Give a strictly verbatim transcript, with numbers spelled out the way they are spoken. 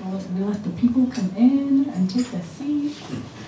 We let the people come in and take their seats.